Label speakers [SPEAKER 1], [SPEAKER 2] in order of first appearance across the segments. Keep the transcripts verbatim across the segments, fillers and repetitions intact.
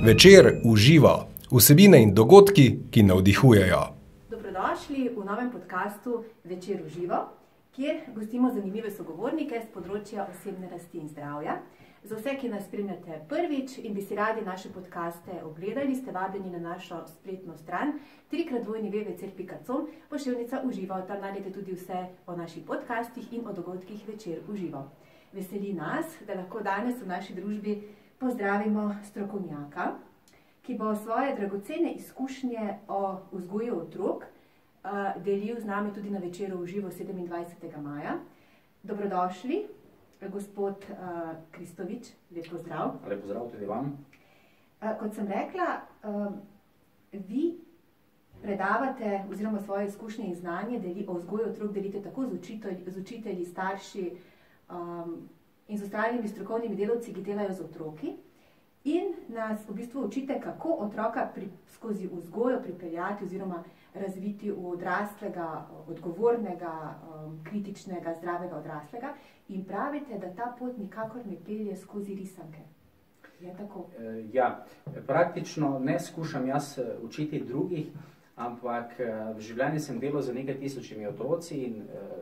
[SPEAKER 1] Večer uživa, vsebine in dogodki, ki navdihujejo.
[SPEAKER 2] Dobrodošli v novem podcastu Večer uživa, kjer gostimo zanimive sogovornike z področja osebne rasti in zdravja. Za vse, ki nas spremljate prvič in bi si radi naše podcaste ogledali, ste vabljeni na našo spletno stran tri krat dvojni v večer pika com, pošiljka uživa. Tam najdete tudi vse o naših podcastih in o dogodkih Večer uživa. Veseli nas, da lahko danes v naši družbi pozdravimo strokovnjaka, ki bo svoje dragocene izkušnje o vzgoju otrok delil z nami tudi na Večeru uživo sedemindvajsetega maja. Dobrodošli, gospod Kristovič, lep pozdrav.
[SPEAKER 3] Lep pozdrav tudi vam.
[SPEAKER 2] Kot sem rekla, vi predavate oziroma svoje izkušnje in znanje deli, o vzgoju otrok delite tako z, učitelj, z učitelji, starši um, in z ostalimi strokovnimi delavci, ki delajo z otroki. In nas v bistvu učite, kako otroka pri, skozi vzgojo pripeljati oziroma razviti v odraslega, odgovornega, um, kritičnega, zdravega odraslega. In pravite, da ta pot nikakor ne pelje skozi risanke. Je tako?
[SPEAKER 3] Ja, praktično ne skušam jaz učiti drugih, ampak v življenju sem delal za nekaj tisočimi otroci in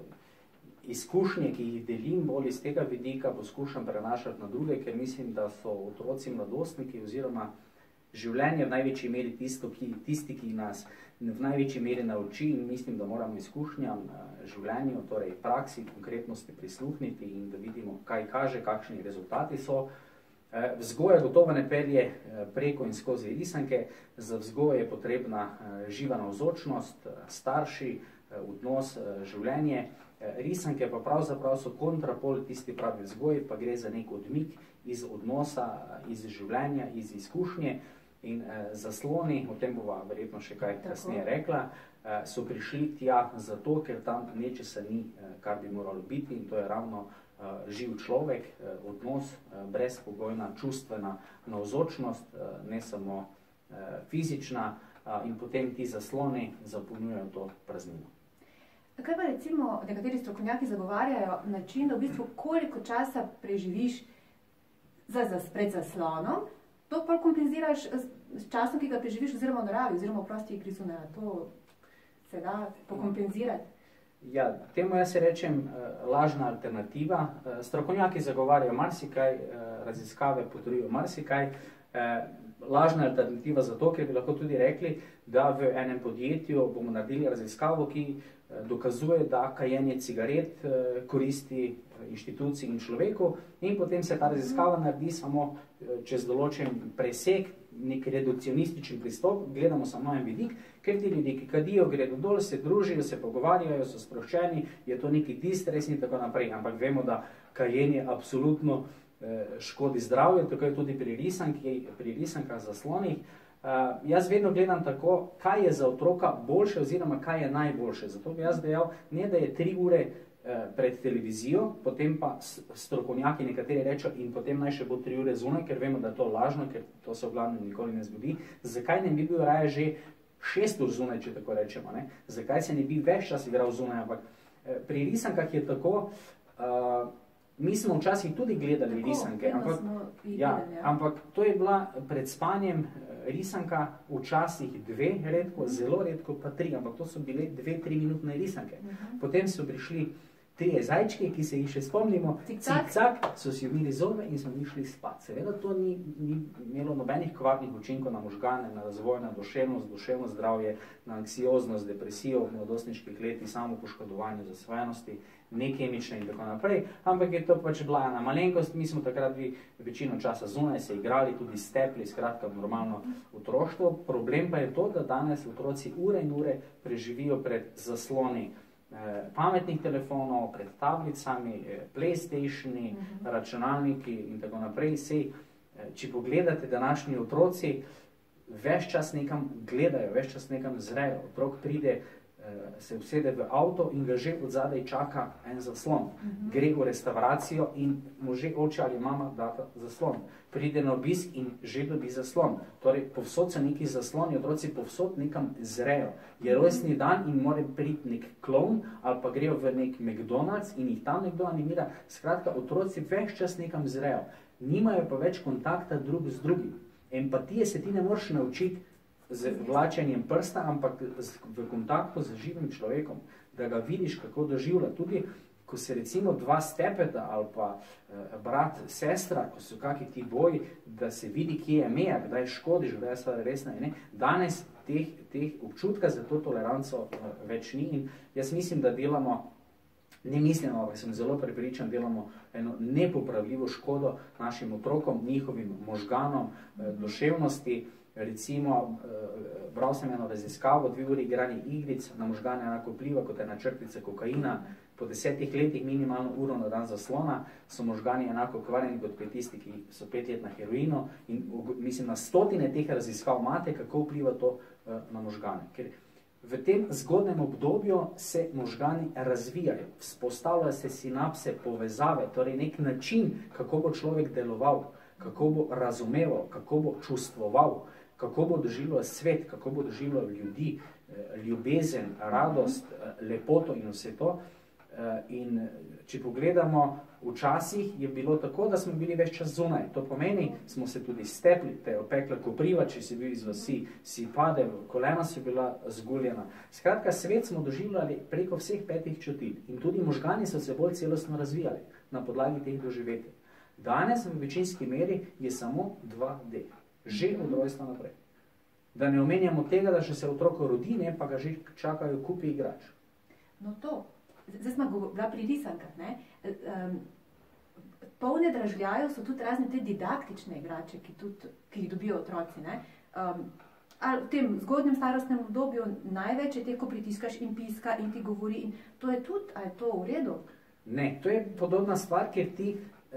[SPEAKER 3] izkušnje, ki jih delim bolj iz tega vidika, poskušam prenašati na druge, ker mislim, da so otroci mladostniki oziroma življenje v največji meri tisto, ki, tisti, ki nas v največji meri nauči, in mislim, da moramo izkušnjam življenju, torej praksi, konkretnosti prisluhniti in da vidimo, kaj kaže, kakšni rezultati so. Vzgoja gotovo ne pelje preko in skozi risanke, za vzgojo je potrebna živa navzočnost, starši, odnos, življenje. Risanke pa pravzaprav so kontrapol tisti pravi vzgoji, pa gre za nek odmik iz odnosa, iz življenja, iz izkušnje. In eh, zasloni, o tem bova verjetno še kaj kasneje rekla, eh, so prišli tja zato, ker tam nečesa ni, eh, kar bi moralo biti, in to je ravno eh, živ človek, eh, odnos, eh, brezpogojna, čustvena navzočnost, eh, ne samo eh, fizična, eh, in potem ti zasloni zapolnjujejo to praznino.
[SPEAKER 2] Kaj pa recimo nekateri strokovnjaki zagovarjajo način, da v bistvu koliko časa preživiš za, za, pred zaslonom, to pa kompenziraš s časom, ki ga preživiš oziroma v naravi, oziroma v prosti igri zunaj. To se da pokompenzirati?
[SPEAKER 3] Ja, temu jaz se rečem lažna alternativa. Strokovnjaki zagovarjajo marsikaj, raziskave potrjujejo marsikaj. Lažna alternativa zato, ker bi lahko tudi rekli, da v enem podjetju bomo naredili raziskavo, ki dokazuje, da kajenje cigaret koristi inštituciji in človeku, in potem se ta raziskava naredi samo čez določen presek, nek redukcionističen pristop, gledamo samo en vidik, ker ti ljudje, ki kadijo, gredo dol, se družijo, se pogovarjajo, so sproščeni, je to neki distres in tako naprej, ampak vemo, da kajenje absolutno škodi zdravju, tako je tudi pri risanki, pri risankah zaslonih. Uh, jaz vedno gledam tako, kaj je za otroka boljše oziroma kaj je najboljše. Zato bi jaz dejal, ne da je tri ure uh, pred televizijo, potem pa strokovnjaki nekateri rečejo in potem naj še bo tri ure zunaj, ker vemo, da je to lažno, ker to se v glavnem nikoli ne zgodi. Zakaj ne bi bil raje že šest ur zunaj, če tako rečemo, ne? Zakaj se ne bi več čas igral zunaj, ampak uh, pri risankah je tako, uh, mi smo včasih tudi gledali tako, risanke, ampak, ja, ampak to je bila pred spanjem risanka včasih dve, redko, zelo redko pa tri, ampak to so bile dve, tri minutne risanke. Uh-huh. Potem so prišli trije zajčki, ki se jih še spomnimo, cik-cak, so si umili zobe in smo išli spat. Seveda to ni, ni imelo nobenih kvarnih učinkov na možgane, na razvoj, na duševnost, duševno zdravje, na anksioznost, depresijo v mladostniških letih, samo poškodovanje, zasvojenosti, nekemične in tako naprej, ampak je to pač bila ena malenkost. Mi smo takrat vi večino časa zunaj se igrali, tudi stepli, skratka normalno otroštvo. Problem pa je to, da danes otroci ure in ure preživijo pred zasloni eh, pametnih telefonov, pred tablicami, eh, PlayStationi, uh-huh. računalniki in tako naprej. Sej, eh, če pogledate današnji otroci, ves čas nekam gledajo, ves čas nekam zrejo. Otrok pride, se usede v avto in ga že od zadaj čaka en zaslon. Uh-huh. Gre v restauracijo in mu že oče ali mama data zaslon. Pride na obisk in že dobi zaslon. Torej, povsod so neki zasloni, otroci povsod nekam zrejo. Je rojstni dan in mora priti nek klon ali pa grejo v nek McDonald's in jih tam nekdo animira. Skratka, otroci več čas nekam zrejo. Nimajo pa več kontakta drug z drugim. Empatije se ti ne moreš naučiti z vlačenjem prsta, ampak v kontaktu z živim človekom, da ga vidiš, kako doživlja. Tudi, ko se recimo dva stepeta ali pa eh, brat, sestra, ko so kakšni ti boji, da se vidi, kje je meja, kdaj škodiš, kdaj je stvar resna. Ne? Danes teh, teh občutka za to toleranco eh, več ni in jaz mislim, da delamo, ne mislim, ampak sem zelo prepričan, delamo eno nepopravljivo škodo našim otrokom, njihovim možganom, eh, duševnosti. Recimo, eh, bral sem eno raziskavo, dve uri igranje igric na možgane enako vpliva kot ena črtica kokaina. Po desetih letih minimalno uro na dan zaslona so možgani enako kvarjeni kot pri tisti, ki so pet let na heroinu in mislim, na stotine teh raziskav imate, kako vpliva to eh, na možgane. Ker v tem zgodnem obdobju se možgani razvijajo, vzpostavljajo se sinapse, povezave, torej nek način, kako bo človek deloval, kako bo razumeval, kako bo čustvoval, kako bo doživljal svet, kako bo doživljal ljudi, ljubezen, radost, lepoto in vse to. In če pogledamo, včasih je bilo tako, da smo bili več čas zunaj. To pomeni, smo se tudi stepli, te opekla kopriva, če si bil iz vasi, si padel, kolena si bila zguljena. Skratka, svet smo doživljali preko vseh petih čutil in tudi možgani so se bolj celostno razvijali na podlagi teh doživetij. Danes v večinski meri je samo dva D, že od rojstva naprej. Da ne omenjamo tega, da še se otroko rodi, ne, pa ga že čakajo kupi igrač.
[SPEAKER 2] No to, zdaj smo bila pri risankah, ne? Um, polne dražljajev so tudi razne te didaktične igrače, ki, tudi, ki jih dobijo otroci. Ne? Um, ali v tem zgodnjem starostnem obdobju največ je te, ko pritiskaš in piska in ti govori, in to je tudi, a je to v redu?
[SPEAKER 3] Ne, to je podobna stvar, ker ti,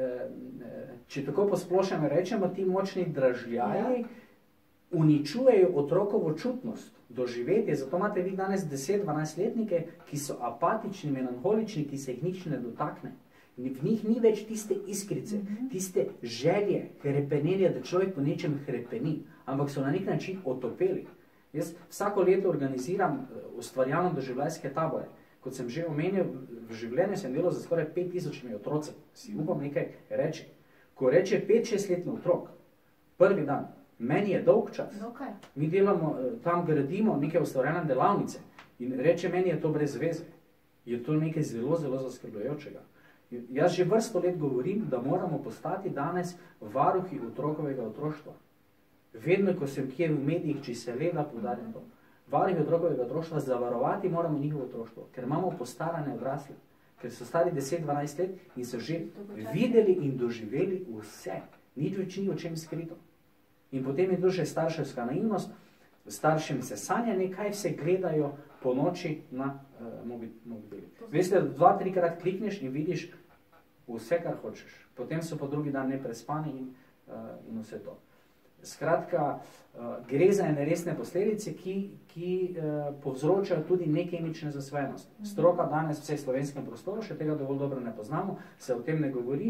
[SPEAKER 3] če tako posplošeno rečemo, ti močni dražljaji ja. uničujejo otrokovo čutnost, doživetje. Zato imate vi danes deset dvanajst letnike, ki so apatični, melanholični, ki se jih nič ne dotakne. V njih ni več tiste iskrice, mm-hmm. tiste želje, hrepenenja, da človek po nečem hrepeni, ampak so na nek način otopeli. Jaz vsako leto organiziram ustvarjalno doživljajske tabore. Kot sem že omenil, v življenju sem delal za skoraj pet tisočimi otroci. Si upam nekaj reči. Ko reče pet šest letni otrok, prvi dan, meni je dolg čas.
[SPEAKER 2] Okay.
[SPEAKER 3] Mi delamo, tam gradimo neke ustvarjalne delavnice in reče, meni je to brez veze. Je to nekaj zelo, zelo zaskrbljujočega. Jaz že vrsto let govorim, da moramo postati danes varuhi otrokovega otroštva. Vedno, ko sem kje v medijih, če se leda, poudarjam to. Varuhi otrokovega otroštva, zavarovati moramo njihovo otroštvo, ker imamo postarane odrasle, ker so stari deset dvanajst let in so že videli in doživeli vse. Nič več ni o čem skrito. In potem je to že starševska naivnost, staršem se sanjanje, kaj vse gledajo po noči na uh, mobili. Veste, dva, trikrat klikneš in vidiš vse, kar hočeš. Potem so po drugi dan neprespani in, uh, in vse to. Skratka, uh, gre za ene resne posledice, ki, ki uh, povzročajo tudi nekemične zasvojenosti. Stroka danes vse v slovenskem prostoru, še tega dovolj dobro ne poznamo, se o tem ne govori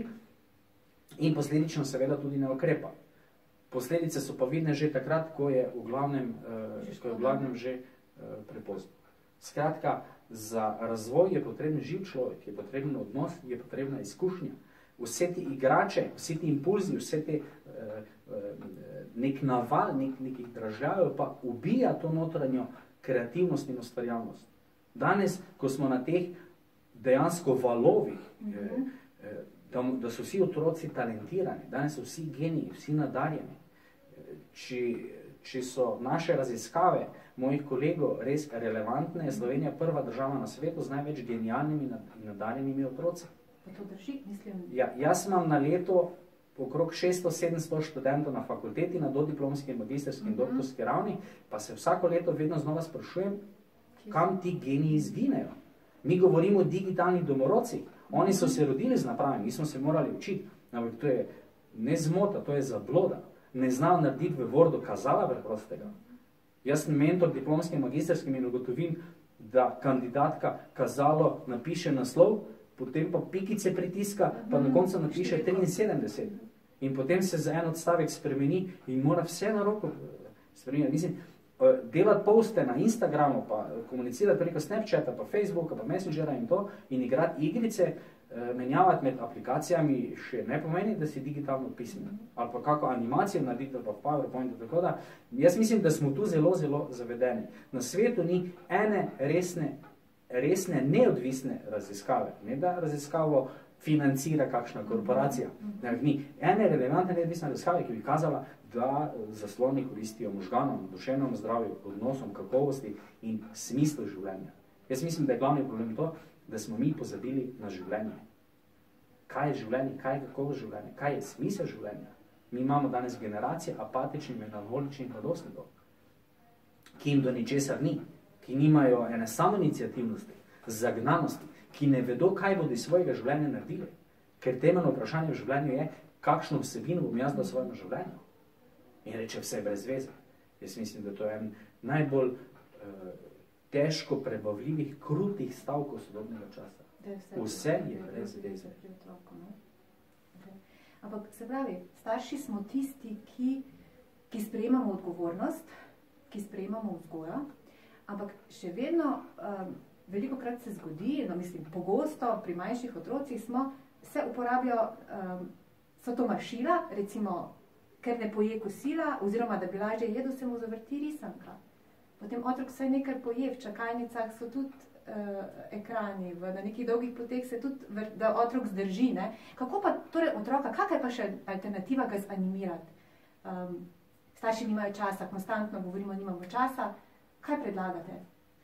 [SPEAKER 3] in posledično seveda tudi ne ukrepa. Posledice so pa vidne že takrat, ko je v glavnem, uh, ko je v glavnem že uh, prepozno. Skratka, za razvoj je potreben živ človek, je potreben odnos, je potrebna izkušnja. Vse ti igrače, vsi ti impulzi, vse te uh, nek naval, nek, nekih dražljajev pa ubija to notranjo kreativnost in ustvarjalnost. Danes, ko smo na teh dejansko valovih, mm-hmm. eh, da, da so vsi otroci talentirani, danes so vsi geniji, vsi nadarjeni. Če, če so naše raziskave mojih kolegov res relevantne, je Slovenija prva država na svetu z največ genialnimi in nadarjenimi otroci.
[SPEAKER 2] Pa to drži, mislim.
[SPEAKER 3] Ja, jaz imam na leto okrog šeststo sedemsto študentov na fakulteti, na dodiplomski, magistrski in doktorski ravni, pa se vsako leto vedno znova sprašujem, kam ti geniji izginejo. Mi govorimo o digitalnih domorodcih. Oni so se rodili z napravami, mi smo se morali učiti. Ampak to je ne zmota, to je zabloda. Ne znajo narediti v Wordu kazala preprostega. Jaz sem mentor diplomskim, magistrskim in ugotovim, da kandidatka kazalo napiše naslov, potem pa pikice pritiska, pa na koncu napiše triinsedemdeset. In potem se za en odstavek spremeni in mora vse na roko spremeniti. Mislim, delati poste na Instagramu, pa komunicirati preko Snapchata, pa Facebooka, pa Messengera in to, in igrati igrice, menjavati med aplikacijami še ne pomeni, da si digitalno pismen. Ali pa kako animacijo narediti, ali pa v PowerPointu, tako da jaz mislim, da smo tu zelo, zelo zavedeni. Na svetu ni ene resne, resne neodvisne raziskave. Ne da raziskavo financira kakšna korporacija. Ni ene relevantne neodvisne raziskave, ki bi kazala, da zasloni koristijo možganom, duševnemu zdravju, odnosom, kakovosti in smislu življenja. Jaz mislim, da je glavni problem to, da smo mi pozabili na življenje. Kaj je življenje, kaj je kakovost življenja, kaj je smisel življenja. Mi imamo danes generacije apatičnih, melanholičnih mladostnikov, ki jim do ničesar ni, ki nimajo ene samoiniciativnosti, zagnanosti, ki ne vedo, kaj bodo iz svojega življenja naredili. Ker temeljno vprašanje v življenju je, kakšno vsebino bom jaz dal svojemu življenju. In reče vse brez veze. Jaz mislim, da to je en najbolj uh, težko prebavljivih, krutih stavkov sodobnega časa. Vse je brez veze.
[SPEAKER 2] Ampak se pravi, starši smo tisti, ki, ki sprejemamo odgovornost, ki sprejemamo vzgojo, ampak še vedno um, veliko krat se zgodi, no mislim, pogosto pri manjših otrocih smo, se uporabljajo, um, so to mašila, recimo, ker ne poje kosila, oziroma da bi lažje jedel, se mu zavrti risanka. Potem otrok vsaj nekaj poje, v čakalnicah so tudi uh, ekrani, v, na nekih dolgih poteh se tudi, da otrok zdrži. Ne? Kako pa torej otroka, kakaj pa še alternativa ga zanimati? Um, starši nimajo časa, konstantno govorimo, nimamo časa. Kaj predlagate?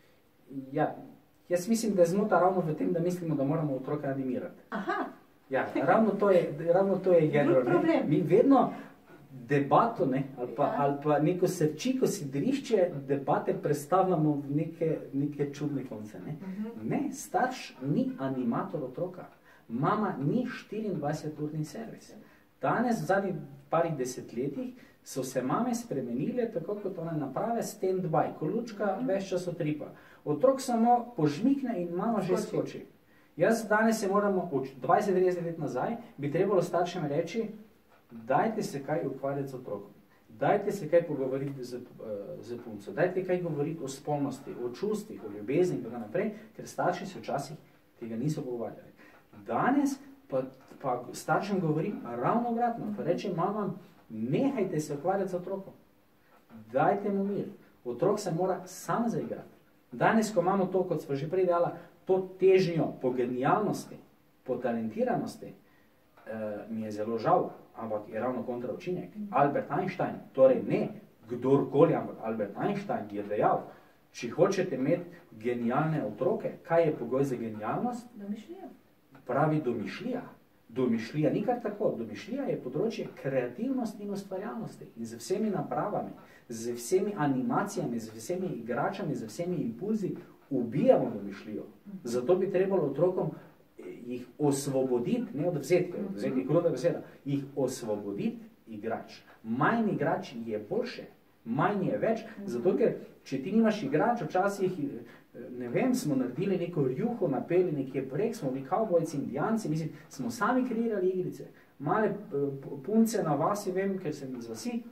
[SPEAKER 3] Ja, jaz mislim, da je zmota ravno v tem, da mislimo, da moramo otroka animirati.
[SPEAKER 2] Aha.
[SPEAKER 3] Ja, ravno to je, ravno to je jedro.
[SPEAKER 2] Ne? Mi
[SPEAKER 3] vedno debato, ne, ali, pa,
[SPEAKER 2] ja.
[SPEAKER 3] ali pa neko srčiko sidrišče debate predstavljamo v neke, neke čudne konce. Ne. Uh-huh. Ne, starš ni animator otroka. Mama ni štiriindvajseturni servis. Danes, v zadnjih parih desetletjih, so se mame spremenile, tako kot one naprave stand-by, ko lučka uh-huh. ves čas otripa. Otrok samo požmikne in mama že skoči. Jaz danes se moramo, dvajset do trideset let nazaj, bi trebalo staršem reči, dajte se kaj ukvarjati z otrokom, dajte se kaj pogovoriti z, z punco, dajte kaj govoriti o spolnosti, o čustvih, o ljubezni in tako naprej, ker starši se včasih tega niso pogovarjali. Danes pa, pa staršem govorim ravno obratno, pa rečem mamam, nehajte se ukvarjati z otrokom, dajte mu mir, otrok se mora sam zaigrati. Danes, ko imamo to, kot smo že prej dala, to težnjo po genialnosti, po talentiranosti, eh, mi je zelo žal, ampak je ravno kontra učinek. Albert Einstein, torej ne kdorkoli, ampak Albert Einstein je dejal, če hočete imeti genialne otroke, kaj je pogoj za genialnost?
[SPEAKER 2] Domišljija.
[SPEAKER 3] Pravi domišljija. Domišljija ni kar tako. Domišljija je področje kreativnosti in ustvarjalnosti. In z vsemi napravami, z vsemi animacijami, z vsemi igračami, z vsemi impulzi ubijamo domišljijo. Zato bi trebalo otrokom jih osvoboditi, ne odvzeti, ker odvzeti je kruta beseda, jih osvoboditi igrač. Manj igrač je boljše, manj je več, zato ker, če ti nimaš igrač, včasih, ne vem, smo naredili neko rjuho, napeli nekje prek, smo bili kavbojci, indijanci, mislim, smo sami kreirali igrice. Male punce na vasi, vem, ker sem iz vasi,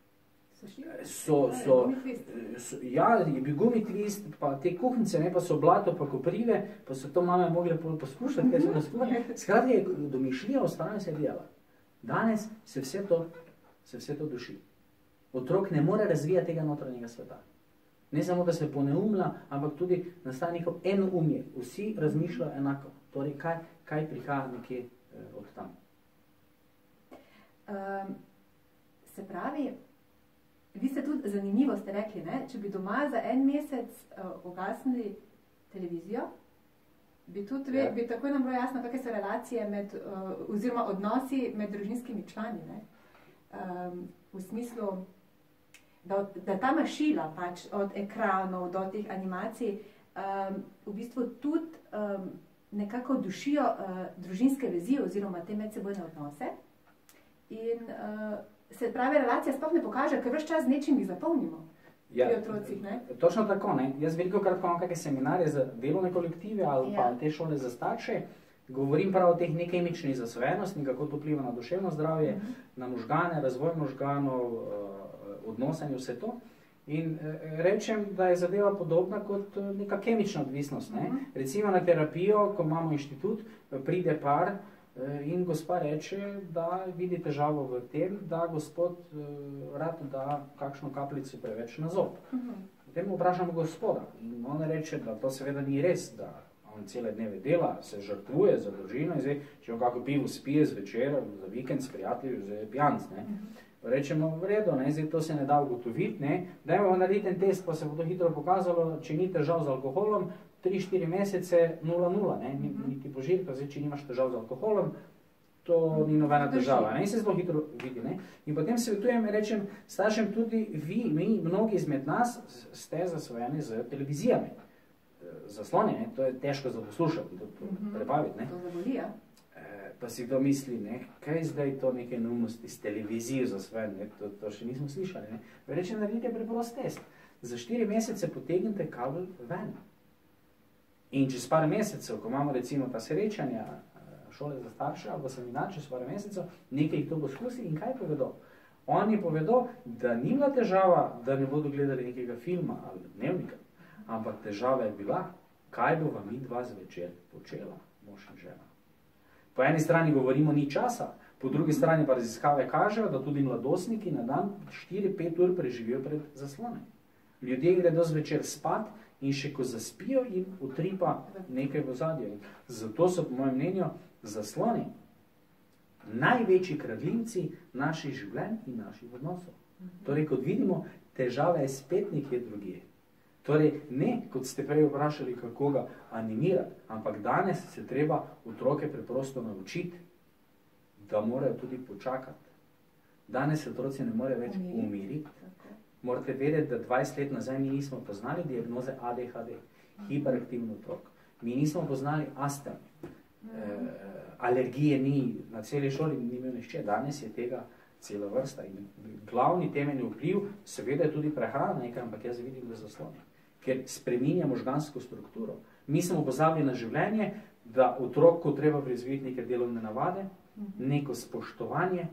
[SPEAKER 3] so, so, so, ja, je bil gumitvist, pa te kuhnice, ne, pa so blato, pa koprive, pa so to mame mogle poskušati, kaj so nas kuhali. Skrati je domišljija ostane se dijala. Danes se vse to, se vse to duši. Otrok ne more razvijati tega notranjega sveta. Ne samo, da se poneumlja, ampak tudi nastaja njihov enoumje. Vsi razmišljajo enako. Torej, kaj, kaj prihaja nekje eh, od tam.
[SPEAKER 2] Um, se pravi, vi ste tudi zanimivo ste rekli, ne? Če bi doma za en mesec uh, ugasnili televizijo, bi tudi ve, ja. bi takoj nam bilo jasno, kakve so relacije med, uh, oziroma odnosi med družinskimi člani. Ne? Um, v smislu, da, da ta mašila pač od ekranov do teh animacij um, v bistvu tudi um, nekako dušijo uh, družinske vezi oziroma te medsebojne odnose. In uh, se pravi, relacija sploh ne pokaže, ker ves čas z nečim jih zapolnimo.
[SPEAKER 3] Ja,
[SPEAKER 2] pri otrocih, ne?
[SPEAKER 3] Točno tako, ne. Jaz veliko krat imam kakšne seminarje za delovne kolektive ali
[SPEAKER 2] ja.
[SPEAKER 3] pa te šole za starše, govorim prav o teh nekemičnih zasvojenosti, kako to vpliva na duševno zdravje, uh-huh. na možgane, razvoj možganov, odnosanje, vse to. In eh, rečem, da je zadeva podobna kot eh, neka kemična odvisnost. Ne? Uh-huh. Recimo na terapijo, ko imamo inštitut, pride par eh, in gospa reče, da vidi težavo v tem, da gospod eh, rad da kakšno kapljico preveč na zob. Uh-huh. Potem vprašamo gospoda in on reče, da to seveda ni res, da on cele dneve dela, se žrtvuje za družino in zdaj, če on kako pivo spije zvečer, za vikend s prijatelji, zdaj je pijanc. Ne? Uh-huh. Rečemo, v redu, ne, zdaj to se ne da ugotoviti, ne, dajmo narediti en test, pa se bo to hitro pokazalo, če ni težav z alkoholom, tri štiri mesece, nula nula, ne, niti požirka, zdaj, če nimaš težav z alkoholom, to ni nobena težava, ne, in se zelo hitro vidi, ne. In potem svetujem, rečem, staršem tudi vi, mi, mnogi izmed nas, ste zasvojeni z televizijami, zasloni, ne, to je težko za poslušati, to, to prebaviti, ne.
[SPEAKER 2] To zaboli, ja.
[SPEAKER 3] Pa si to misli, ne, kaj je zdaj to neke neumnosti s televizijo za svoje, ne, to, to še nismo slišali. Ne. Rečem, naredite preprost test. Za štiri mesece potegnite kabel ven. In čez par mesecev, ko imamo recimo ta srečanja šole za starše, ali pa seminar čez par mesecev, nekaj jih to poskusi in kaj povedo? Oni povedo, da ni bila težava, da ne bodo gledali nekega filma ali dnevnika, ampak težava je bila, kaj bo vam mi dva zvečer počela, mož in žena. Po eni strani govorimo ni časa, po drugi strani pa raziskave kažejo, da tudi mladostniki na dan štiri pet ur preživijo pred zaslone. Ljudje gredo zvečer spat in še ko zaspijo in utripa nekaj v ozadju. Zato so po mojem mnenju zasloni največji kradljivci naših življenj in naših odnosov. Torej, kot vidimo, težava je spet nekje drugje. Torej, ne, kot ste prej vprašali, kako ga animirati, ampak danes se treba otroke preprosto naučiti, da morajo tudi počakati. Danes se otroci ne morejo več umiriti. Morate vedeti, da dvajset let nazaj mi nismo poznali diagnoze A D H D, hiperaktivni otrok. Mi nismo poznali astme, e, alergije ni, na celi šoli ni imel nihče, danes je tega cela vrsta. In glavni temeljni vpliv, seveda je tudi prehrana nekaj, ampak jaz vidim v zasloni, ker spreminja možgansko strukturo. Mi smo pozabili na življenje, da otrok, ko treba prizviti neke delovne navade, neko spoštovanje,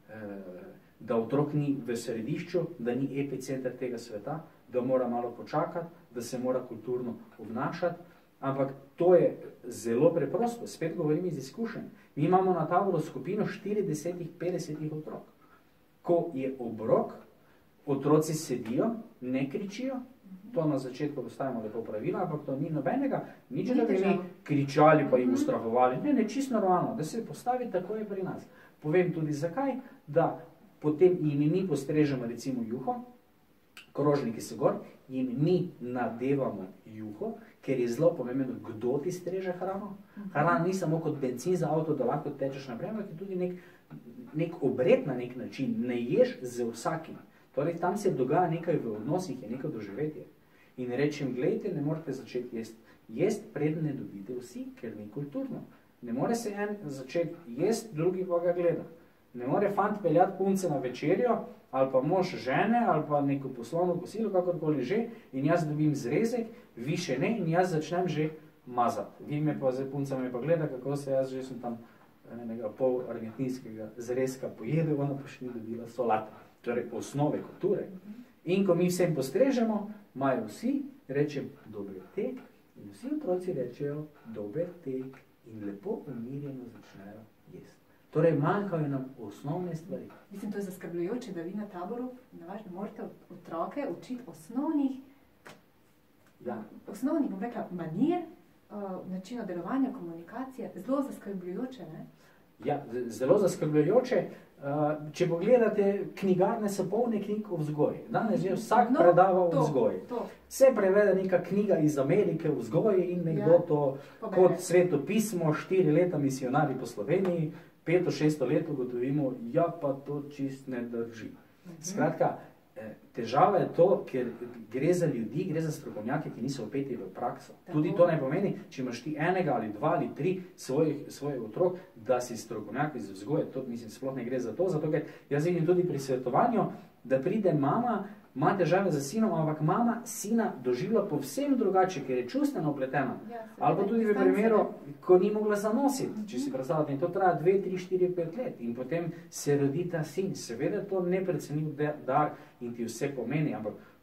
[SPEAKER 3] da otrok ni v središču, da ni epicenter tega sveta, da mora malo počakati, da se mora kulturno obnašati, ampak to je zelo preprosto, spet govorim iz izkušenj. Mi imamo na taboru skupino štirideset do petdeset otrok. Ko je obrok, otroci sedijo, ne kričijo, to na začetku postavimo lepo pravila, ampak to ni nobenega, nič da bi mi kričali pa jih ustrahovali, ne, ne, čisto normalno, da se postavi tako je pri nas. Povem tudi zakaj, da potem jim mi postrežemo recimo juho, krožniki so gor, jim mi nadevamo juho, ker je zelo pomembno, kdo ti streže hrano. Hrana ni samo kot bencin za avto, da lahko tečeš naprej, ampak je tudi nek, nek obred na nek način, ne ješ z vsakim. Torej, tam se dogaja nekaj v odnosih, je nekaj doživetje. In rečem, gledajte, ne morate začeti jesti. Jesti preden ne dobite vsi, ker ni kulturno. Ne more se en začeti jesti, drugi pa ga gleda. Ne more fant peljati punce na večerjo, ali pa mož žene, ali pa neko poslovno kosilo, kakorkoli že, in jaz dobim zrezek, vi še ne, in jaz začnem že mazati. Vi me pa zdaj punca me pa gleda, kako se jaz že sem tam enega pol argentinskega zrezka pojedel, ona pa še ni dobila solata. Torej, osnove kulture. In ko mi vsem postrežemo, imajo vsi, rečem, dober tek, in vsi otroci rečejo, dober tek, in lepo umirjeno začnejo jesti. Torej, manjkajo nam osnovne stvari.
[SPEAKER 2] Mislim, to je zaskrbljujoče, da vi na taboru navažno morate otroke učiti osnovnih, ja. osnovnih, bom rekla, manir, uh, načina delovanja, komunikacije, zelo zaskrbljujoče, ne?
[SPEAKER 3] Ja, zelo zaskrbljujoče. Če pogledate, knjigarne so polne knjig o vzgoji. Danes je vsak no, predava o vzgoji. Vse prevede neka knjiga iz Amerike o vzgoji in nekdo ja, to pobere. Kot svetopismo, štiri leta misionari po Sloveniji, peto, šesto leto ugotovimo, ja pa to čist ne drži. Mhm. Skratka, težava je to, ker gre za ljudi, gre za strokovnjake, ki niso vpeti v prakso. Tako. Tudi to ne pomeni, če imaš ti enega ali dva ali tri svojih, svojih otrok, da si strokovnjak iz vzgoje. To mislim, sploh ne gre za to, zato ker jaz vidim tudi pri svetovanju, da pride mama, ima težave za sinom, ampak mama sina doživlja povsem drugače, ker je čustveno upletena. Ja, ali pa tudi v primeru, ko ni mogla zanositi, uh-huh. če si predstavljate, in to traja dve, tri, štiri, pet let in potem se rodi ta sin. Seveda to neprecenljiv dar in ti vse pomeni, ampak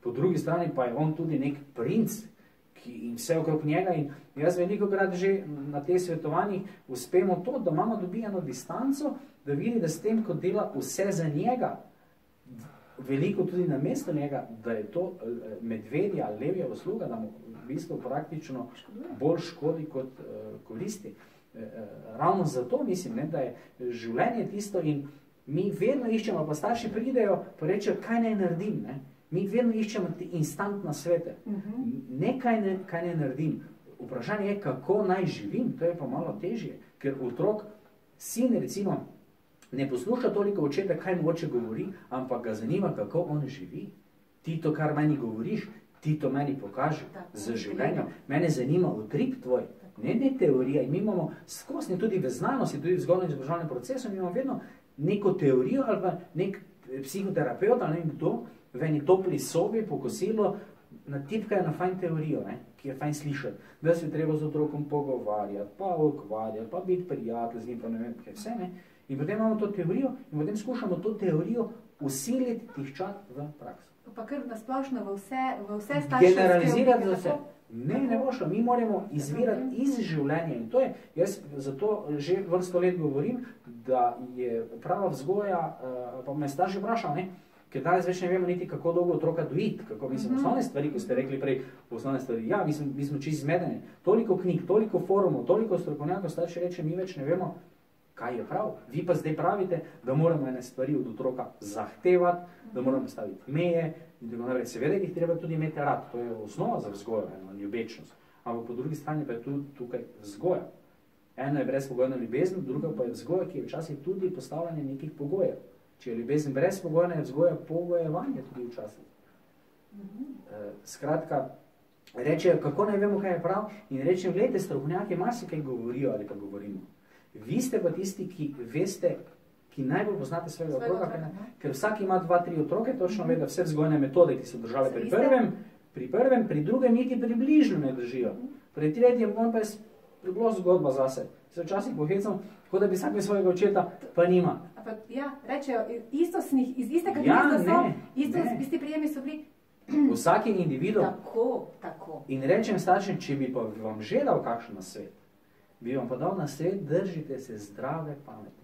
[SPEAKER 3] Po drugi strani pa je on tudi nek princ ki, in vse okrog njega. In jaz veliko krat že na teh svetovanjih uspemo to, da imamo dobijeno distanco, da vidi, da s tem, ko dela vse za njega, veliko tudi na mesto njega, da je to medvedja ali levja usluga, da mu v bistvu praktično bolj škodi kot uh, koristi. Uh, ravno zato mislim, ne, da je življenje tisto in mi vedno iščemo, pa starši pridejo, pa rečejo, kaj naj naredim, ne? Mi vedno iščemo te instantne svete. Uh-huh. Ne, kaj ne, kaj ne naredim. Vprašanje je, kako naj živim, to je pa malo težje, ker otrok, sin recimo, ne posluša toliko očeta, kaj mu oče govori, ampak ga zanima, kako on živi. Ti to, kar meni govoriš, ti to meni pokaži za življenje. Mene zanima utrip tvoj, ne, ne teorija. In mi imamo skosni tudi v znanosti, tudi v vzgojno-izobraževalnem procesu, mi imamo vedno neko teorijo ali pa nek psihoterapeut ali ne kdo v eni topli sobi po kosilu natipkajo na fajn teorijo, ne, ki je fajn slišati, da se treba z otrokom pogovarjati, pa ukvarjati, pa biti prijatelj z njim, pa ne vem, kaj vse, ne. In potem imamo to teorijo in potem skušamo to teorijo usiliti, tiščati v prakso.
[SPEAKER 2] Pa kar nasplošno v vse, v vse starše...
[SPEAKER 3] Generalizirati za vse. Ne, ne bo šlo. Mi moramo izvirati iz življenja. In to je, jaz zato že vrsto let govorim, da je prava vzgoja, pa me starši vprašal, ne, ker danes več ne vemo niti, kako dolgo otroka dojiti, kako mislim, osnovne stvari, ko ste rekli prej, osnovne stvari, ja, mi smo, mi smo čisto zmedeni. Toliko knjig, toliko forumov, toliko strokovnjakov, starši reče, mi več ne vemo, kaj je prav. Vi pa zdaj pravite, da moramo ene stvari od otroka zahtevati, da moramo staviti meje, in tako naprej. Seveda jih treba tudi imeti rad, to je osnova za vzgojo, eno ljubečnost. Ampak po drugi strani pa je tu, tukaj vzgoja. Eno je brezpogojna ljubezen, druga pa je vzgoja, ki je včasih tudi postavljanje nekih pogojev. Če je ljubezen brezpogojna, je vzgoja pogojevanje tudi včasih. E, skratka, rečejo, kako naj vemo, kaj je prav, in rečem, gledajte, strokovnjaki marsikaj govorijo ali pa govorimo. Vi ste pa tisti, ki veste, ki najbolj poznate svojega otroka, otroka ker vsak ima dva, tri otroke, točno ve, da vse vzgojne metode, ki so držale pri prvem, pri prvem, pri drugem niti približno ne držijo. Pri tretjem, on pa je bilo zgodba zase. Se včasih pohecam, kot da bi vsak svojega očeta, pa nima.
[SPEAKER 2] Pa, ja, rečejo, istostnih, iz iste kategorije
[SPEAKER 3] ja,
[SPEAKER 2] so,
[SPEAKER 3] ne,
[SPEAKER 2] isto,
[SPEAKER 3] ne.
[SPEAKER 2] isti prijemi so bili.
[SPEAKER 3] Vsak je individu.
[SPEAKER 2] Tako, tako.
[SPEAKER 3] In rečem staršem, če bi pa vam že dal kakšen nasvet, bi vam pa dal nasvet, držite se zdrave pameti.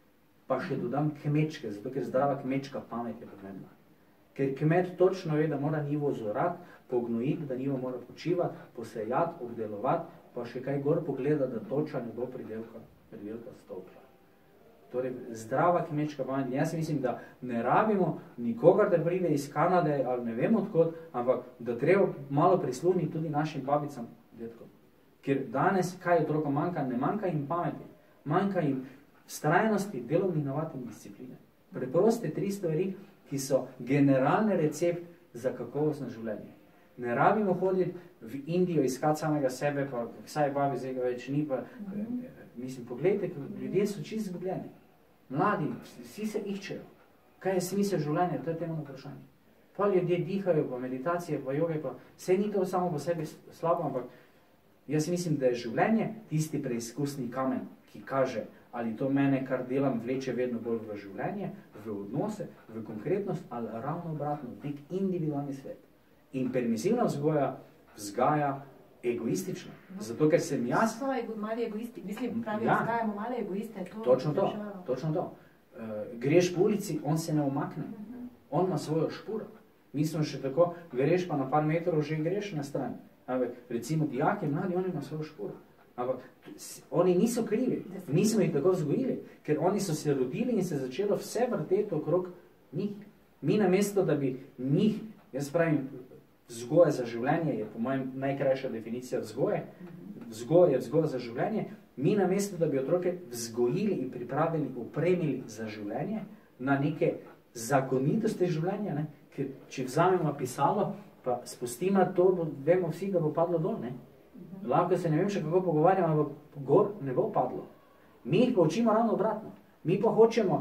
[SPEAKER 3] Pa še dodam kmečke, zato ker zdrava kmečka pamet je pomembna. Ker kmet točno ve, da mora njivo zorati, pognojiti, da njivo mora počivati, posejati, obdelovati, pa še kaj gor pogleda, da toča ne bo pridelka, pridelka stopla. Torej, zdrava kmečka pamet. Jaz mislim, da ne rabimo nikogar, da pride iz Kanade ali ne vem odkot, ampak da treba malo prisluhniti tudi našim babicam, detkom. Ker danes, kaj otrokom manjka, ne manjka jim pameti, manjka jim vztrajnosti, delovnih navad in discipline. Preproste tri stvari, ki so generalni recept za kakovostno življenje. Ne rabimo hoditi v Indijo, iskati samega sebe, pa saj babi zdaj ga več ni, pa mislim, pogledajte, ljudje so čisto izgubljeni. Mladi, vsi se iščejo. Kaj je smisel življenja? To je temeljno vprašanje. Pa ljudje dihajo, pa meditacije, pa joge, pa vse ni to samo po sebi slabo, ampak jaz mislim, da je življenje tisti preizkusni kamen, ki kaže, ali to mene, kar delam, vleče vedno bolj v življenje, v odnose, v konkretnost, ali ravno obratno, nek individualni svet. In permisivna vzgoja vzgaja egoistično. Zato, ker sem jaz...
[SPEAKER 2] So ego, mali egoisti. Mislim, pravi, ja. Vzgajamo male egoiste. To
[SPEAKER 3] točno to, točno to. Uh, greš po ulici, on se ne umakne. Uh-huh. On ima svojo špuro. Mi smo še tako, greš pa na par metrov, že greš na stran. Ampak, recimo, dijaki, mladi, oni ima svojo špuro. Ampak oni niso krivi, mi smo jih tako vzgojili, ker oni so se rodili in se začelo vse vrteti okrog njih. Mi namesto, da bi njih, jaz pravim, vzgoja za življenje je po mojem najkrajša definicija vzgoje, vzgoja je vzgoja za življenje, mi namesto, da bi otroke vzgojili in pripravili, opremili za življenje, na neke zakonitosti življenja, ne? Ker če vzamemo pisalo, pa spustimo to, vemo vsi, da bo padlo dol, ne? Lahko se ne vem še kako pogovarjamo, ampak gor ne bo padlo. Mi jih pa učimo ravno obratno. Mi pa hočemo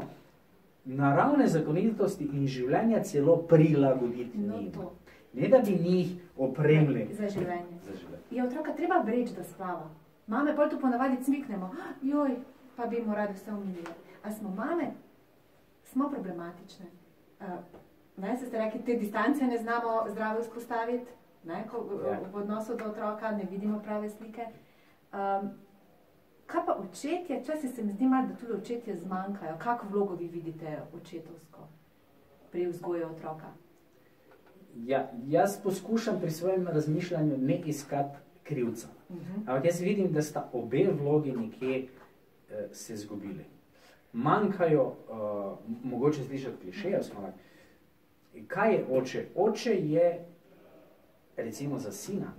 [SPEAKER 3] naravne zakonitosti in življenja celo prilagoditi
[SPEAKER 2] no,
[SPEAKER 3] njim.
[SPEAKER 2] To.
[SPEAKER 3] Ne da bi njih opremili.
[SPEAKER 2] Za življenje.
[SPEAKER 3] Za življenje.
[SPEAKER 2] Je otroka treba vreči, da spava. Mame pol tu ponavadi cmiknemo. Joj, pa bi mu radi vse umilili. A smo mame, smo problematične. Uh, ne, se ste rekli, te distance ne znamo zdravo izpostaviti, ne, ko,
[SPEAKER 3] Ja.
[SPEAKER 2] v odnosu do otroka ne vidimo prave slike. Um, kaj pa očetje? Včasih se mi zdi malo, da tudi očetje zmanjkajo. Kako vlogo vi vidite očetovsko pri vzgoju otroka?
[SPEAKER 3] Ja, jaz poskušam pri svojem razmišljanju ne iskati krivca.
[SPEAKER 2] Uh-huh.
[SPEAKER 3] Ampak jaz vidim, da sta obe vlogi nekje eh, se zgubili. Manjkajo, uh, mogoče slišati klišeje, smo rekli. Kaj je oče? Oče je, recimo za sina,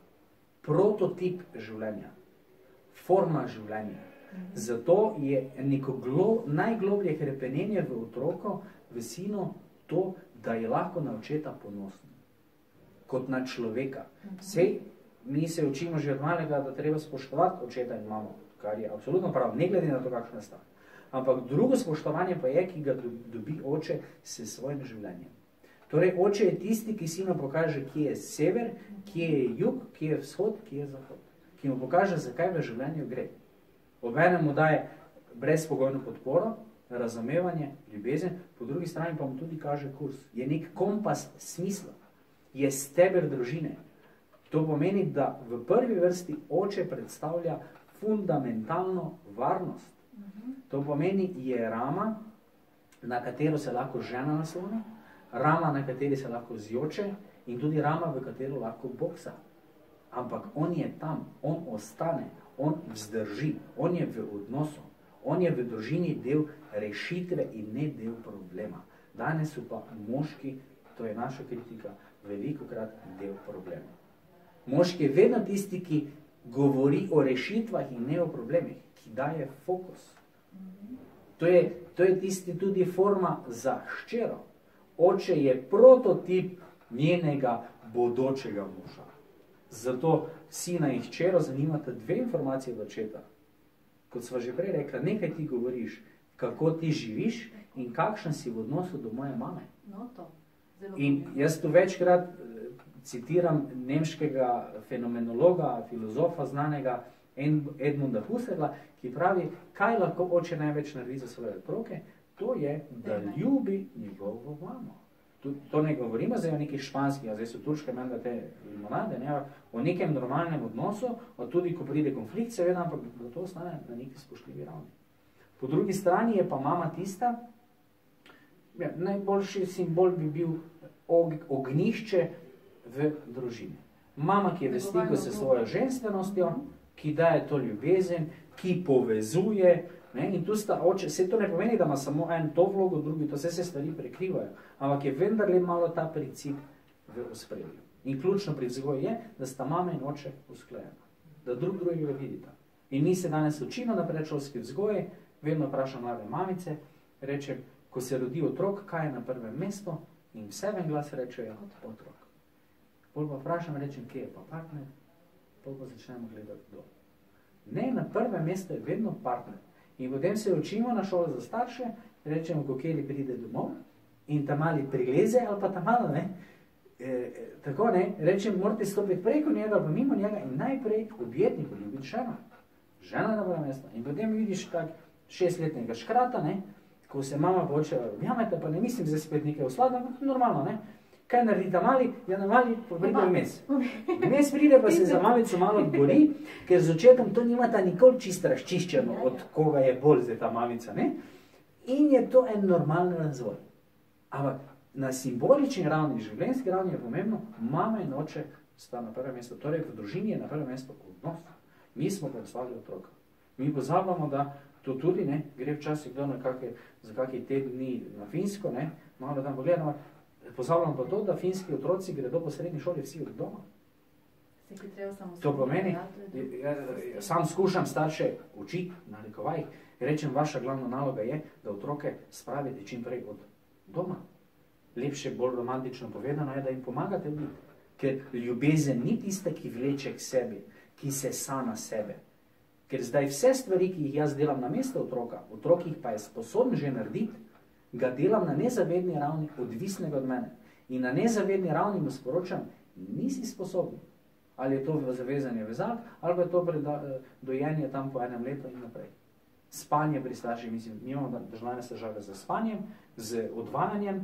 [SPEAKER 3] prototip življenja, forma življenja. Zato je neko glo, najgloblje hrepenenje v otroku, v sinu, to, da je lahko na očeta ponosen, kot na človeka. Sej, mi se učimo že od malega, da treba spoštovati očeta in mamo, kar je absolutno prav, ne glede na to, kakšno je stav. Ampak drugo spoštovanje pa je, ki ga dobi oče s svojim življenjem. Torej, oče je tisti, ki sinu pokaže, kje je sever, kje je jug, kje je vzhod, kje je zahod. Ki mu pokaže, zakaj v življenju gre. Obenem mu daje brezpogojno podporo, razumevanje, ljubezen, po drugi strani pa mu tudi kaže kurs. Je nek kompas smisla, je steber družine. To pomeni, da v prvi vrsti oče predstavlja fundamentalno varnost. To pomeni, je rama, na katero se lahko žena nasloni, rama, na kateri se lahko zjoče in tudi rama, v katero lahko boksa. Ampak on je tam, on ostane, on vzdrži, on je v odnosu, on je v družini del rešitve in ne del problema. Danes so pa moški, to je naša kritika, velikokrat del problema. Moški je vedno tisti, ki govori o rešitvah in ne o problemih, ki daje fokus. To je, to je tisti tudi forma za hčero. Oče je prototip njenega bodočega moža. Zato sina in hčero zanimata dve informacije od očeta. Kot sva že prej rekla, nekaj ti govoriš, kako ti živiš in kakšen si v odnosu do moje mame.
[SPEAKER 2] No, to. Zelo
[SPEAKER 3] In jaz tu večkrat eh, citiram nemškega fenomenologa, filozofa znanega Edmunda Husserla, ki pravi, kaj lahko oče največ naredi za svoje otroke, to je, da ljubi njegovo mamo. To, to ne govorimo zdaj o nekih španskih, a zdaj so turške menda te limonade, ne, o nekem normalnem odnosu, o tudi ko pride konflikt, seveda, ampak da to ostane na neki spoštljivi ravni. Po drugi strani je pa mama tista, ja, najboljši simbol bi bil og, ognišče v družini. Mama, ki je v stiku s svojo ženstvenostjo, ki daje to ljubezen, ki povezuje, ne, in tu sta oče, vse to ne pomeni, da ima samo en to vlogo, drugi, to vse se stvari prekrivajo, ampak je vendarle malo ta princip v ospredju. In ključno pri vzgoji je, da sta mama in oče usklajena, da drug drugega vidita. In mi se danes učimo na predšolski vzgoji, vedno vprašam mlade mamice, rečem, ko se rodi otrok, kaj je na prvem mestu, in vse en glas rečejo otrok. Pol pa vprašam, rečem, kje je pa partner, pol pa začnemo gledati dol. Ne, na prvem mestu je vedno partner. In potem se učimo na šolo za starše, rečemo, ko kjeri pride domov in ta mali prileze ali pa ta malo, ne, e, tako ne, rečem, morate stopiti preko njega ali pa mimo njega in najprej objeti, poljubiti žena. Žena na prvem mestu. In potem vidiš tak šestletnega škrata, ne, ko se mama poče, jamete, pa ne mislim zdaj spet nekaj usladno, normalno, ne. Kaj naredi ta mali? Ja, na mali pa pride vmes. Vmes pride pa se za mamico malo bori, ker z očetom to nimata nikoli čisto razčiščeno, od koga je bolj zdaj ta mamica, ne? In je to en normalen razvoj. Ampak na simbolični ravni, življenjski ravni je pomembno, mama in oče sta na prvem mestu, torej v družini je na prvem mestu odnos. Mi smo predstavili otroka. Mi pozabljamo, da to tudi, ne, gre včasih kdo na kakve, za kakšne tedni na Finsko, ne, malo tam pogledamo, pozabljamo pa to, da finski otroci gredo po srednji šoli vsi od doma. To pomeni, sam skušam starše učiti, nalikovati, rečem, vaša glavna naloga je, da otroke spravite čim prej od doma. Lepše, bolj romantično povedano je, da jim pomagate biti. Ker ljubezen ni tista, ki vleče k sebi, ki se sa na sebe. Ker zdaj vse stvari, ki jih jaz delam na mesto otroka, otrok jih pa je sposoben že narediti, ga delam na nezavedni ravni, odvisnega od mene. In na nezavedni ravni mu sporočam, nisi sposoben. Ali je to zavezanje vezak, ali pa je to dojenje tam po enem letu in naprej. Spanje pri starših, mislim, mi imamo državljane težave z spanjem, z odvajanjem,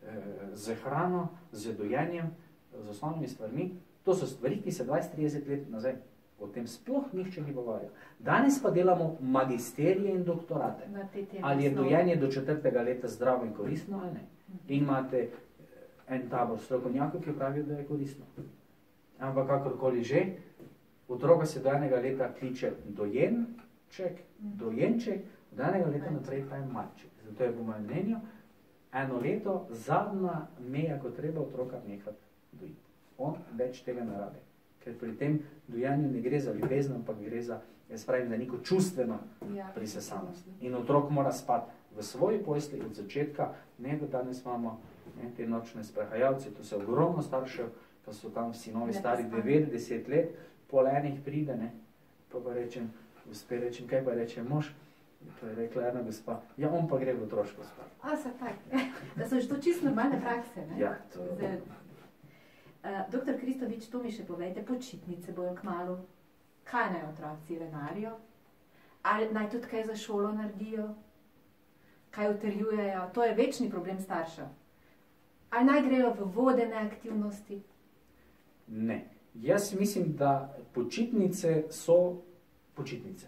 [SPEAKER 3] z hrano, z dojenjem, z osnovnimi stvarmi. To so stvari, ki se dvajset trideset let nazaj o tem sploh nihče ni govoril. Danes pa delamo magisterije in doktorate. Ali je dojenje do četrtega leta zdravo in koristno ali ne. In imate en tabor strokovnjakov, ki pravijo, da je koristno. Ampak kakorkoli že, otroka se do enega leta kliče dojenček, dojenček, od enega leta naprej pa je malček. Zato je po mojem mnenju eno leto zadnja meja, ko treba otroka nehati dojiti. On več tega ne rabi. Ker pri tem dojenju ne gre za ljubezen, ampak gre za, jaz pravim, za neko čustveno prisesanost. In otrok mora spati v svoji postelji od začetka, ne da danes imamo ne, te nočne sprehajalce, to se ogromno staršev, pa so tam sinovi stari devet deset let, pol enih pride, ne, pa pa rečem, gospe rečem, kaj pa reče mož, to je rekla ena gospa, ja, on pa gre v otroško spati.
[SPEAKER 2] A, se tak, da so že to čisto normalne prakse, ne?
[SPEAKER 3] Ja, to je...
[SPEAKER 2] Uh, doktor Kristovič, to mi še povejte, počitnice bojo kmalu. Kaj naj otroci venarijo? Ali naj tudi kaj za šolo naredijo? Kaj utrjujejo? To je večni problem staršev. Ali naj grejo v vodene aktivnosti?
[SPEAKER 3] Ne. Jaz mislim, da počitnice so počitnice.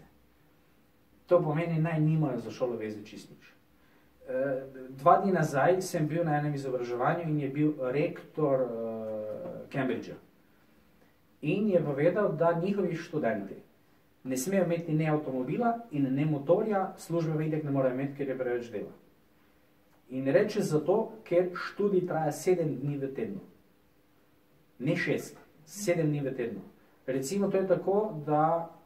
[SPEAKER 3] To pomeni, naj nimajo za šolo veze čisto nič. Dva dni nazaj sem bil na enem izobraževanju in je bil rektor Cambridgea. In je povedal, da njihovi študenti ne smejo imeti ne avtomobila in ne motorja, službe v itek ne morajo imeti, ker je preveč dela. In reče zato, ker študij traja sedem dni v tednu. Ne šest, sedem dni v tednu. Recimo to je tako, da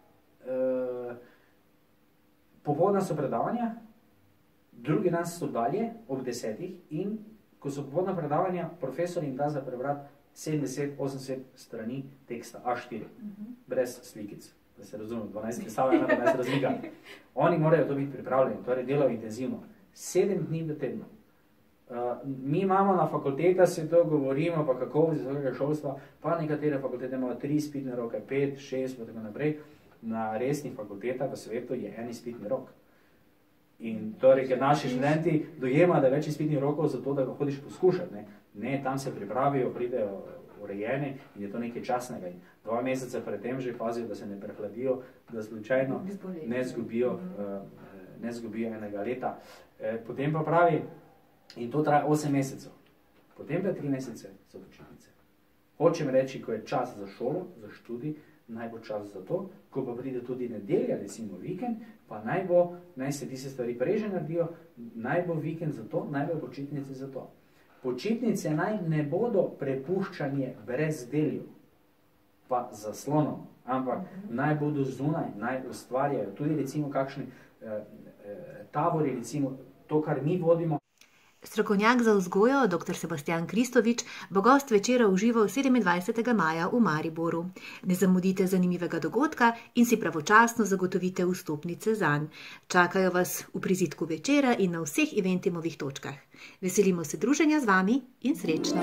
[SPEAKER 3] eh, popoldne so predavanja, drugi dan so dalje ob desetih in ko so popoldne predavanja, profesor jim da za prebrati sedemdeset osemdeset strani teksta, A štiri, uh-huh. brez slikic, da se razumem, dvanajst predstavlja, dvanajst razlika. Oni morajo to biti pripravljeni, torej delajo intenzivno. Sedem dni v tednu. Uh, mi imamo na fakultetah, se to govorimo, pa kakovost visokega šolstva, pa nekatere fakultete imajo tri izpitne roke, pet, šest, pa tako naprej. Na resnih fakultetah v svetu je en izpitni rok. In torej, ker naši študenti dojema, da je več izpitnih rokov zato, da ga hodiš poskušati. Ne? ne, tam se pripravijo, pridejo urejeni in je to nekaj časnega. In dva meseca pred tem že pazijo, da se ne prehladijo, da slučajno ne zgubijo, ne zgubijo enega leta. Potem pa pravi, in to traja osem mesecev, potem pa tri mesece so počitnice. Hočem reči, ko je čas za šolo, za študij, naj bo čas za to, ko pa pride tudi nedelja, recimo vikend, pa naj bo, naj se tiste stvari prej že naredijo, naj bo vikend za to, naj bo počitnice za to. Počitnice naj ne bodo prepuščanje brezdelju, pa zaslonom, ampak naj bodo zunaj, naj ustvarjajo. Tudi recimo kakšni eh, eh, tabori, recimo to, kar mi vodimo.
[SPEAKER 2] Strokovnjak za vzgojo, doktor Sebastijan Kristovič, bo gost večera užival sedemindvajsetega maja v Mariboru. Ne zamudite zanimivega dogodka in si pravočasno zagotovite vstopnice zanj. Čakajo vas v prizidku večera in na vseh eventimovih točkah. Veselimo se druženja z vami in srečno!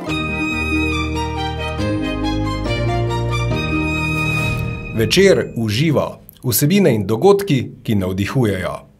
[SPEAKER 1] Večer uživa, vsebine in dogodki, ki navdihujejo.